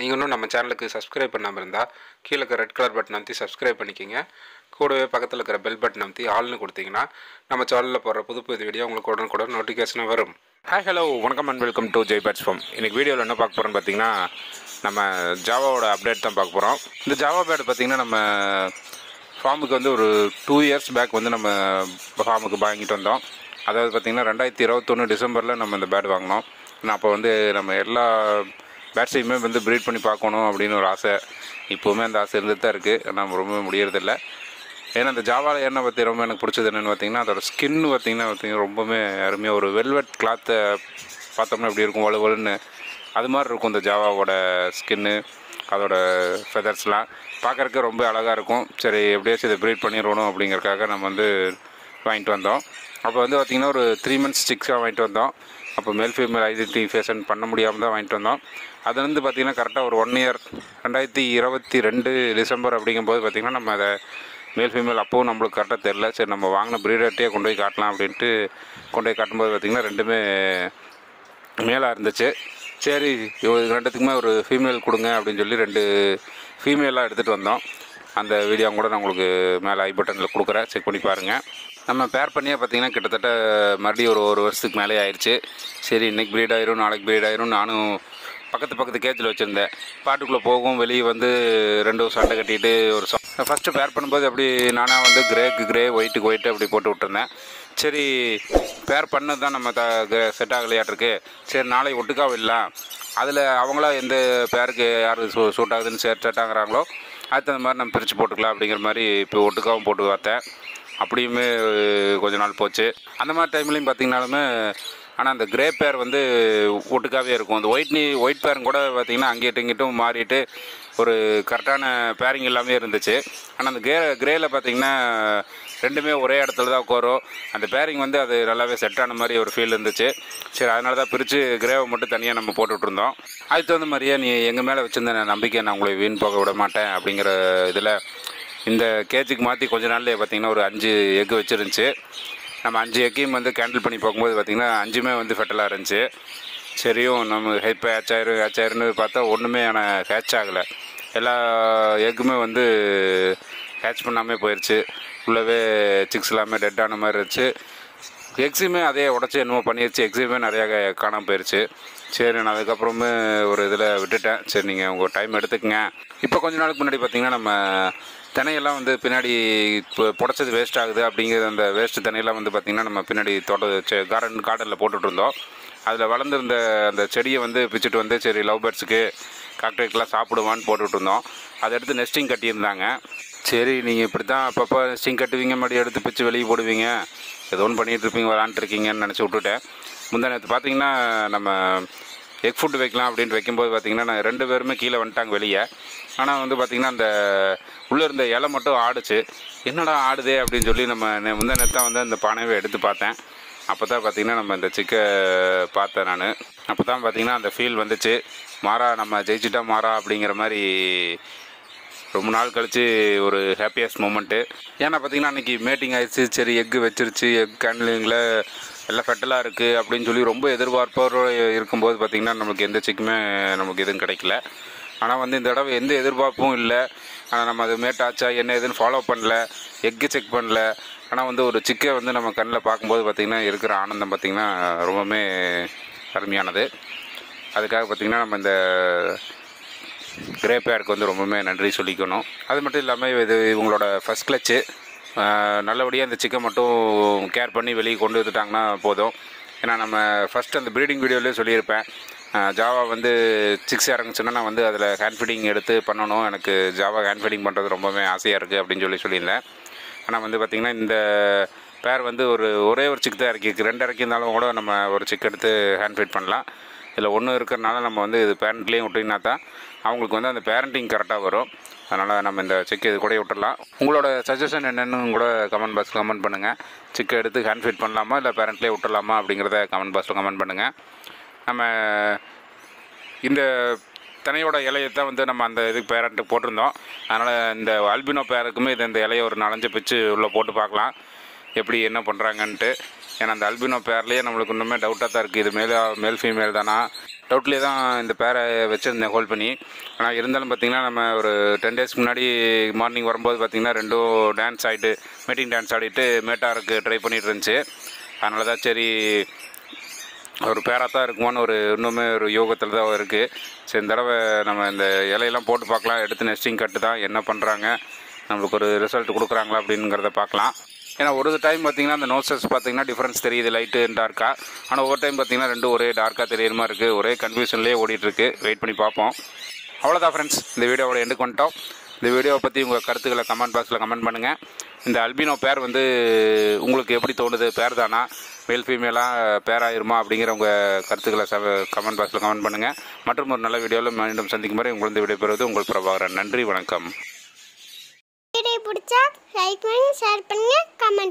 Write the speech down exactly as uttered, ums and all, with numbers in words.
நீங்கள் இன்னும் நம்ம சேனலுக்கு சப்ஸ்கிரைப் பண்ணாமல் இருந்தால் கீழே இருக்க ரெட் கலர் பட்டன் அமைத்தி சப்ஸ்கிரைப் பண்ணிக்கிங்க. கூடவே பக்கத்தில் இருக்கிற பெல் பட்டன் அமைத்தி ஆல்னு கொடுத்தீங்கன்னா நம்ம சேனலில் போடுற புது புது வீடியோ உங்களுக்கு உடனுக்குடன் நோட்டிஃபிகேஷனாக வரும். ஹாய் ஹலோ வணக்கம் and welcome to Jai Pets Farm. இன்றைக்கி வீடியோவில் என்ன பார்க்க போகிறோன்னு பார்த்தீங்கன்னா நம்ம ஜாவாவோட அப்டேட் தான் பார்க்க போகிறோம். இந்த ஜாவா பேட் பார்த்திங்கன்னா நம்ம ஃபார்முக்கு வந்து ஒரு டூ இயர்ஸ் பேக் வந்து நம்ம ஃபார்முக்கு வாங்கிட்டு வந்தோம். அதாவது பார்த்திங்கன்னா ரெண்டாயிரத்தி இருபத்தொன்று டிசம்பரில் நம்ம இந்த பேட் வாங்கினோம். நான் அப்போ வந்து நம்ம எல்லா பேட்ஸையுமே வந்து ப்ரீட் பண்ணி பார்க்கணும் அப்படின்னு ஒரு ஆசை. இப்போவுமே அந்த ஆசை இருந்துட்டு தான் இருக்குது. நம்ம ரொம்ப முடியறதில்லை. ஏன்னா அந்த ஜாவாவில் என்ன பற்றி ரொம்ப எனக்கு பிடிச்சது என்னென்னு பார்த்திங்கன்னா அதோட ஸ்கின்னு பார்த்திங்கன்னா பார்த்திங்கன்னா ரொம்பவே அருமையாக ஒரு வெல்வெட் கிளாத்தை பார்த்தோம்னா எப்படி இருக்கும் வலுவலுன்னு அது மாதிரி இருக்கும். இந்த ஜாவாவோட ஸ்கின்னு அதோட ஃபெதர்ஸ்லாம் பார்க்குறக்கு ரொம்ப அழகாக இருக்கும். சரி எப்படியாச்சும் இதை ப்ரீட் பண்ணிடணும் அப்படிங்கிறக்காக நம்ம வந்து வாங்கிட்டு வந்தோம். அப்போ வந்து பார்த்திங்கன்னா ஒரு த்ரீ மந்த்ஸ் சிக்ஸாக வாங்கிட்டு வந்தோம். அப்போ மேல் ஃபீமேல் ஐடென்டிஃபிகேஷன் பண்ண முடியாமல் தான் வாங்கிட்டு வந்தோம். அதுலேருந்து பார்த்திங்கன்னா கரெக்டாக ஒரு ஒன் இயர் ரெண்டாயிரத்தி இருபத்தி ரெண்டு டிசம்பர் அப்படிங்கும்போது பார்த்திங்கன்னா நம்ம அதை மேல் ஃபீமேல் அப்போவும் நம்மளுக்கு கரெக்டாக தெரில. சரி நம்ம வாங்கின ப்ரீடர்ட்டே கொண்டு போய் காட்டலாம் அப்படின்ட்டு கொண்டு போய் காட்டும்போது பார்த்திங்கன்னா ரெண்டுமே மேலாக இருந்துச்சு. சரி ரெண்டுத்துக்குமே ஒரு ஃபீமேல் கொடுங்க அப்படின்னு சொல்லி ரெண்டு ஃபீமேலாக எடுத்துகிட்டு வந்தோம். அந்த வீடியோ கூட நான் உங்களுக்கு மேலே ஐ பட்டனில் கொடுக்குறேன், செக் பண்ணி பாருங்கள். நம்ம பேர் பண்ணியே பார்த்திங்கன்னா கிட்டத்தட்ட மறுபடியும் ஒரு ஒரு வருஷத்துக்கு மேலே ஆயிடுச்சு. சரி இன்றைக்கி ப்ரீட் ஆயிரும் நாளைக்கு ப்ரீட் ஆயிரும். நானும் பக்கத்து பக்கத்து கேஜில் வச்சுருந்தேன். பாட்டுக்குள்ளே போகும் வெளியே வந்து ரெண்டு சண்டை கட்டிட்டு ஒரு ஃபஸ்ட்டு பேர் பண்ணும்போது அப்படி நானாக வந்து கிரேக்கு கிரே ஒயிட்டுக்கு ஒயிட்டு அப்படி போட்டு விட்டுருந்தேன். சரி பேர் பண்ணது தான் நம்ம த செட் ஆகலையாட்டிருக்கு. சரி நாளைக்கு ஒட்டுக்கா விடலாம். அதில் அவங்களா எந்த பேருக்கு யார் சூ சூட் ஆகுதுன்னு சே செட் ஆகுறாங்களோ அதுக்கு தகுந்த மாதிரி நம்ம பிரித்து போட்டுக்கலாம் அப்படிங்கிற மாதிரி இப்போ ஒட்டுக்காவும் போட்டு பார்த்தேன். அப்படியுமே கொஞ்ச நாள் போச்சு. அந்த மாதிரி டைம்லேயும் பார்த்திங்கனாலுமே ஆனால் அந்த கிரே பேர் வந்து ஒட்டுக்காகவே இருக்கும். அந்த ஒயிட் நீ ஒயிட் பேரும் கூட பார்த்திங்கன்னா அங்கேட்டு இங்கிட்டும் மாறிட்டு ஒரு கரெக்டான பேரிங் எல்லாமே இருந்துச்சு. ஆனால் அந்த கிரே கிரேயில் பார்த்திங்கன்னா ரெண்டுமே ஒரே இடத்துல தான் உட்காரும். அந்த பேரிங் வந்து அது நல்லாவே செட் ஆன மாதிரி ஒரு ஃபீல் இருந்துச்சு. சரி அதனால தான் பிரித்து கிரேவை மட்டும் தனியாக நம்ம போட்டுட்ருந்தோம். அதுக்கு தகுந்த மாதிரியே நீ எங்கள் மேலே வச்சுருந்த நம்பிக்கை நான் உங்களை வீண் போக விட மாட்டேன் அப்படிங்கிற இதில் இந்த கேஜுக்கு மாற்றி கொஞ்ச நாள்லேயே பார்த்திங்கன்னா ஒரு அஞ்சு எக்கு வச்சுருந்துச்சு. நம்ம அஞ்சு எக்கையும் வந்து கேண்டில் பண்ணி பார்க்கும்போது பார்த்திங்கன்னா அஞ்சுமே வந்து ஃபெட்டலாக இருந்துச்சு. சரியும் நம்ம ஹெப்பை ஹேச் ஆயிரும் ஹேச் ஆயிருன்னு பார்த்தா ஒன்றுமே ஆனால் ஹேட்ச் ஆகலை. எல்லா எக்குமே வந்து ஹேட்ச் பண்ணாமல் போயிடுச்சு. ஃபுல்லாகவே சிக்ஸ் எல்லாமே டெட்டான மாதிரி இருந்துச்சு. எக்ஸுமே அதே உடச்சி என்னமோ பண்ணிடுச்சு. எக்ஸுமே நிறையா காணாமல் போயிடுச்சு. சரி நான் அதுக்கப்புறமே ஒரு இதில் விட்டுட்டேன். சரி நீங்கள் உங்கள் டைம் எடுத்துக்கங்க. இப்போ கொஞ்ச நாளுக்கு முன்னாடி பார்த்திங்கன்னா நம்ம தினையெல்லாம் வந்து பின்னாடி இப்போ புடச்சது வேஸ்ட் ஆகுது அப்படிங்கிற அந்த வேஸ்ட்டு தினையெல்லாம் வந்து பார்த்திங்கன்னா நம்ம பின்னாடி தோட்ட கார்டன் கார்டனில் போட்டுட்ருந்தோம். அதில் வளர்ந்துருந்த அந்த செடியை வந்து பிச்சுட்டு வந்து சரி லவ் பேர்ட்ஸுக்கு காக்டேட்லாம் சாப்பிடுவான்னு போட்டுட்டு இருந்தோம். அதை எடுத்து நெஸ்டிங் கட்டியிருந்தாங்க. சரி நீங்கள் இப்படி தான் அப்பப்போ நெஸ்டிங் கட்டுவீங்க மறுபடியும் எடுத்து பிச்சு வெளியே போடுவீங்க ஏதோ ஒன்று பண்ணிகிட்டு இருப்பீங்க விளாண்டுருக்கீங்கன்னு நினச்சி விட்டுட்டேன். முந்தா நேற்று பார்த்திங்கன்னா நம்ம எக் ஃபுட்டு வைக்கலாம் அப்படின்ட்டு வைக்கும்போது பார்த்திங்கன்னா நான் ரெண்டு பேருமே கீழே வந்துட்டாங்க வெளியே. ஆனால் வந்து பார்த்திங்கன்னா அந்த உள்ளே இருந்த இலை மட்டும் ஆடுச்சு. என்னடா ஆடுதே அப்படின்னு சொல்லி நம்ம முந்தா நேரத்தான் வந்து அந்த பானையை எடுத்து பார்த்தேன். அப்போ தான் பார்த்திங்கன்னா நம்ம இந்த சிக்கை பார்த்தேன் நான். அப்போ தான் பார்த்திங்கன்னா அந்த ஃபீல் வந்துச்சு. மாறா நம்ம ஜெயிச்சிட்டா மாறா அப்படிங்கிற மாதிரி ரொம்ப நாள் கழித்து ஒரு ஹாப்பியஸ்ட் மூமெண்ட்டு. ஏன்னா பார்த்திங்கன்னா அன்றைக்கி மேட்டிங் ஆகிடுச்சு. சரி எக்கு வச்சிருச்சு எக் கேண்ட்லிங்கில் எல்லாம் ஃபெட்டலாக இருக்குது அப்படின்னு சொல்லி ரொம்ப எதிர்பார்ப்போடு இருக்கும்போது பார்த்திங்கன்னா நமக்கு எந்த சிக்குமே நமக்கு எதுவும் கிடைக்கல. ஆனால் வந்து இந்த தடவை எந்த எதிர்பார்ப்பும் இல்லை. ஆனால் நம்ம அது மேட்டாச்சா என்ன எதுன்னு ஃபாலோ பண்ணல, எக்கு செக் பண்ணல. ஆனால் வந்து ஒரு சிக்கை வந்து நம்ம கண்ணில் பார்க்கும்போது பார்த்திங்கன்னா இருக்கிற ஆனந்தம் பார்த்திங்கன்னா ரொம்பவுமே அருமையானது. அதுக்காக பார்த்திங்கன்னா நம்ம இந்த கிரே பேருக்கு வந்து ரொம்பவுமே நன்றி சொல்லிக்கணும். அது மட்டும் இல்லாமல் இது இவங்களோட ஃபஸ்ட் கிளச்சு நல்லபடியாக இந்த சிக்கை மட்டும் கேர் பண்ணி வெளியே கொண்டு வந்துட்டாங்கன்னா போதும். ஏன்னா நம்ம ஃபஸ்ட் அந்த ப்ரீடிங் வீடியோலேயே சொல்லியிருப்பேன் ஜாவா வந்து சிக்ஸ் இறங்குச்சுன்னா நான் வந்து அதில் ஹேண்ட் ஃபீடிங் எடுத்து பண்ணணும். எனக்கு ஜாவா ஹேண்ட் ஃபீடிங் பண்ணுறது ரொம்பவே ஆசையாக இருக்குது அப்படின்னு சொல்லி சொல்லியிருந்தேன். ஆனால் வந்து பார்த்திங்கன்னா இந்த பேர் வந்து ஒரு ஒரே ஒரு சிக் தான் இறக்கிருக்கு. ரெண்டு இறக்கியிருந்தாலும் கூட நம்ம ஒரு சிக் எடுத்து ஹேண்ட் ஃபீட் பண்ணலாம். இதில் ஒன்று இருக்கிறனால நம்ம வந்து இது பேரண்ட்லேயும் விட்டிங்கன்னா தான் அவங்களுக்கு வந்து அந்த பேரண்டிங் கரெக்டாக வரும். அதனால் நம்ம இந்த சிக்கை இது கூட விட்டுடலாம். உங்களோட சஜஷன் என்னென்னு கூட கமெண்ட் பாக்ஸில் கமெண்ட் பண்ணுங்கள். சிக்கை எடுத்து ஹேண்ட் ஃபீட் பண்ணலாமா இல்லை பேரண்ட்லேயே விட்டுடலாமா அப்படிங்கிறத கமெண்ட் பாக்ஸில் கமெண்ட் பண்ணுங்கள். நம்ம இந்த தினையோட இலையை தான் வந்து நம்ம அந்த இதுக்கு பேரண்ட்டுக்கு போட்டிருந்தோம். அதனால் இந்த ஆல்பினோ பேருக்குமே இது இந்த இலையை ஒரு நாலஞ்சு பிச்சு உள்ளே போட்டு பார்க்கலாம் எப்படி என்ன பண்ணுறாங்கன்ட்டு. ஏன்னா அந்த அல்பினோ பேர்லேயே நம்மளுக்கு இன்னுமே டவுட்டாக தான் இருக்குது. இது மேலே மேல் ஃபீமேல் தானா டவுட்லேயே தான் இந்த பேரை வச்சுருந்தேன் ஹோல்ட் பண்ணி. ஆனால் இருந்தாலும் பார்த்திங்கன்னா நம்ம ஒரு டென் டேஸ்க்கு முன்னாடி மார்னிங் வரும்போது பார்த்திங்கன்னா ரெண்டும் டான்ஸ் ஆகிட்டு மீட்டிங் டான்ஸ் ஆடிட்டு மேட்டாருக்கு ட்ரை பண்ணிகிட்டு இருந்துச்சு. அதனால தான் சரி ஒரு பேராக தான் இருக்குமோன்னு ஒரு இன்னுமே ஒரு யோகத்தில் தான் இருக்குது. சரி இந்த தடவை நம்ம இந்த இலையெல்லாம் போட்டு பார்க்கலாம், எடுத்து நெஸ்டிங் கட்டு தான் என்ன பண்ணுறாங்க, நம்மளுக்கு ஒரு ரிசல்ட் கொடுக்குறாங்களா அப்படிங்கிறத பார்க்கலாம். ஏன்னா ஒரு டைம் பார்த்திங்கன்னா அந்த நோசஸ் பார்த்திங்கன்னா டிஃப்ரென்ஸ் தெரியுது லைட்டு டார்க்காக. ஆனால் ஒவ்வொரு டைம் பார்த்திங்கன்னா ரெண்டும் ஒரே டார்க்காக தெரியுற மாதிரி இருக்குது. ஒரே கன்ஃபியூஷன்லேயே ஓடிட்டுருக்கு. வெயிட் பண்ணி பார்ப்போம். அவ்வளோதான் ஃப்ரெண்ட்ஸ், இந்த வீடியோவோட எண்டுக்கு வந்துட்டோம். இந்த வீடியோவை பற்றி உங்கள் கருத்துக்களை கமெண்ட் பாக்ஸில் கமெண்ட் பண்ணுங்கள். இந்த அல்பினோ பேர் வந்து உங்களுக்கு எப்படி தோணுது, பேர் தானா மேல் ஃபீமேலாக பேர் ஆயிருமா அப்படிங்கிற உங்கள் கருத்துக்களை ச கமெண்ட் பாக்ஸில் கமெண்ட் பண்ணுங்கள். மற்றும் ஒரு நல்ல வீடியோவில் மீண்டும் சந்திக்கும் வரை உங்களது விடைபெறுவது உங்கள் பிரபாகரன். நன்றி, வணக்கம். வீடியோ பிடிச்சா லைக் பண்ணி ஷேர் பண்ணுங்க, கமெண்ட்